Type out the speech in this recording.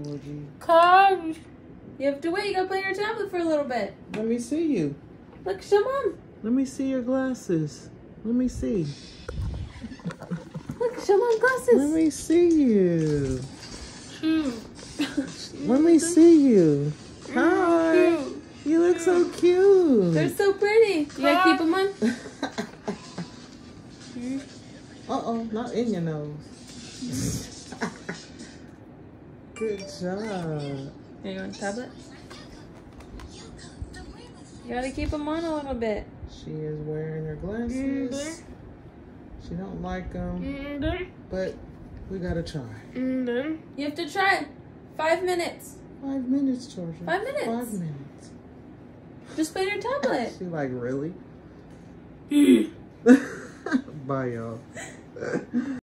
Georgie. Cause you have to wait. You gotta play your tablet for a little bit. Let me see you. Look, show Mom. Let me see your glasses. Let me see. Look, show Mom glasses. Let me see you. Let me see you. Hi. You look so cute. They're so pretty. You gotta keep them on. Uh-oh, not in your nose. Good job. Here, you want a tablet? You gotta keep them on a little bit. She is wearing her glasses. She don't like them, but we gotta try. You have to try. 5 minutes. 5 minutes, Georgia. 5 minutes. 5 minutes. Just play your tablet. She like, really? Bye, y'all.